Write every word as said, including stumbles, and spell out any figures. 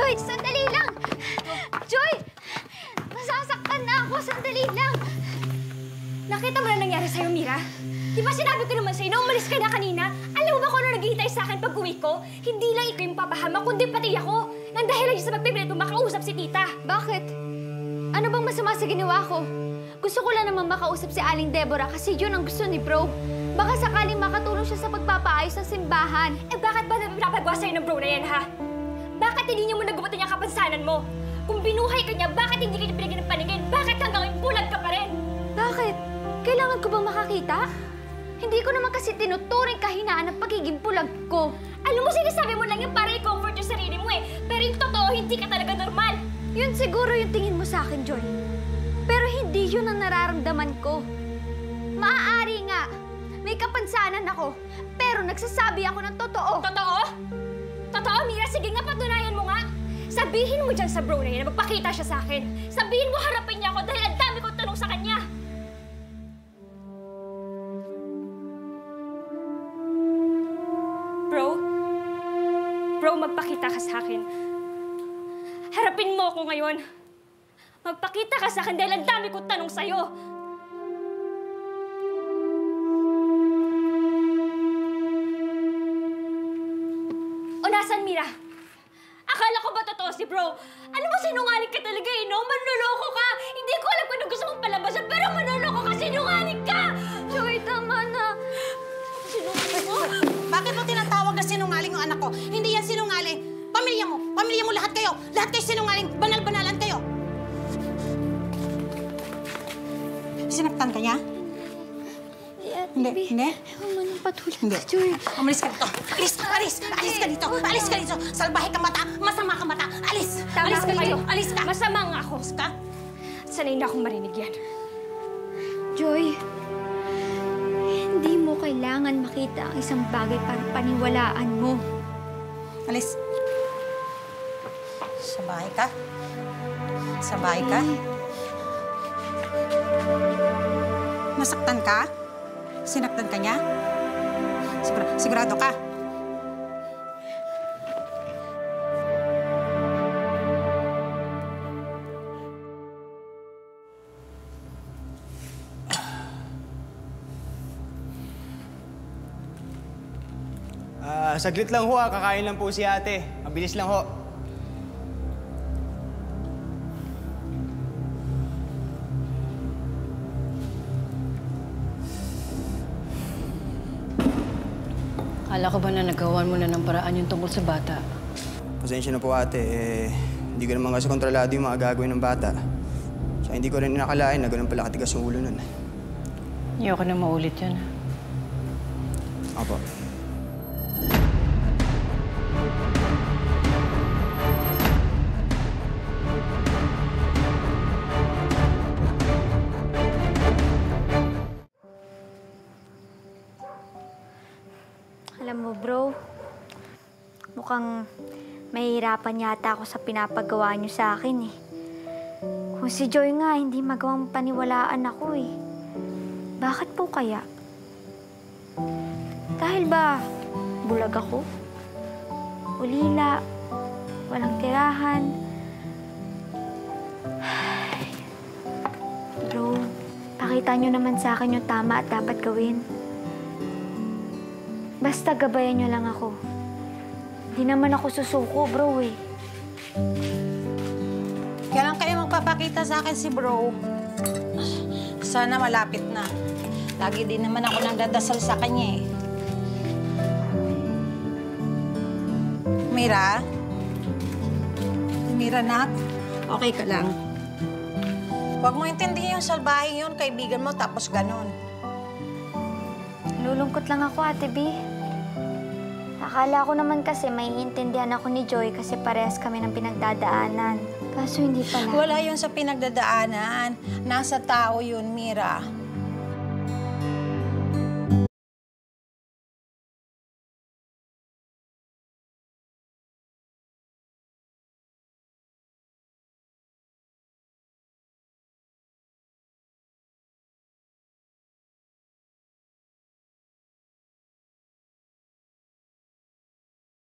Joy, sandali lang! Joy! Masasaktan na ako, sandali lang! Nakita mo na nangyari sa'yo, Mira? Di ba sinabi ko naman sa'yo na umalis ka na kanina? Alam mo ba kung ano naghihintay sa akin pag uwi ko? Hindi lang ikaw yung papahama, kundi pati ako. Nang dahil lang sa pagpipilit mo makausap si tita. Bakit? Ano bang masama sa ginawa ko? Gusto ko lang naman makausap si Aling Deborah kasi yun ang gusto ni bro. Baka sakaling makatulong siya sa pagpapaayos ng simbahan. Eh bakit ba pinapagawa sa'yo ng bro na yan, ha? Bakit hindi niya mo nagubutan yung kapansanan mo? Kung binuhay ka niya, bakit hindi ka niya pinigyan ng paningin? Bakit hanggang ngayon bulag ka pa rin? Bakit? Kailangan ko bang makakita? Hindi ko naman kasi tinuturing kahinaan ang pagiging bulag ko. Alam mo, sinasabi mo lang yan para i-comfort yung sarili mo eh. Pero yung totoo, hindi ka talaga normal. Yun siguro yung tingin mo sa akin, Joy. Pero hindi yun ang nararamdaman ko. Maaari nga, may kapansanan ako, pero nagsasabi ako ng totoo. Totoo? Totoo, Mira? Sige nga, patunayan mo nga. Sabihin mo dyan sa bro na yan na magpakita siya sa akin. Sabihin mo harapin niya ako dahil ang dami kong tanong sa kanya. Bro? Bro, magpakita ka sa akin. Harapin mo ako ngayon. Magpakita ka sa akin dahil ang dami kong tanong sa'yo. O nasan, Mira? Akala ko ba totoo si bro? Alam mo, sinungaling ka talaga eh, no? Manloloko ka! Hindi ko alam kung ano gusto mong palabasan, pero manloloko ka! Sinungaling ka! Joy, tama na. Sinungaling mo? Bakit mo tinatawag na sinungaling yung anak ko? Hindi yan sinungaling. Pamilya mo, pamilya mo lahat kayo. Lahat kayo sinungaling, banal-banalan kayo. Sinaktan ka niya? Hindi, hindi. Huwag mo nang patuloy. Hindi. Joy. Umalis ka dito. Alis, alis, alis ka dito. Alis ka dito. Salbahe ka mata, masama ka mata. Alis, Tama alis ka kayo. dito. Alis ka. Masama nga ako. Alis ka. Sanay na akong marinig yan. Joy, hindi mo kailangan makita ang isang bagay para paniwalaan mo. Alis. Sa bahay ka? Sa bahay ka? Nasaktan ka? Sinaktan ka niya? Sigur sigurado ka? Ah, saglit lang ho ah. Kakain lang po si ate. Mabilis lang ho. Akala ko ba na nagawan mo na ng paraan yung tungkol sa bata? Pasensya na po ate. Eh, hindi ko naman kasi kontrolado yung mga gagawin ng bata. Tsaka hindi ko rin inakalain na ganun pala katigas yung ulo nun. Ayoko na maulit yan. Opo. Alam mo, bro, mukhang mahihirapan yata ako sa pinapagawa niyo sa akin eh. Kung si Joy nga, hindi magawang paniwalaan ako eh. Bakit po kaya? Dahil ba bulag ako? Ulila? Walang tirahan? Bro, pakita niyo naman sa akin yung tama at dapat gawin. Basta gabayan niyo lang ako. Di naman ako susuko, bro eh. Kailan kayo magpapakita sa akin si bro? Sana malapit na. Lagi din naman ako nang dadasal sa kanya eh. Mira? Mira, nak? Okay ka lang? Huwag mo intindihin yung salbahe yun, kaibigan mo, tapos ganun. Lulungkot lang ako, Ate B. Akala ko naman kasi may iintindihan ako ni Joy kasi parehas kami ng pinagdadaanan. Kaso hindi pala. Wala yun sa pinagdadaanan. Nasa tao yun, Mira.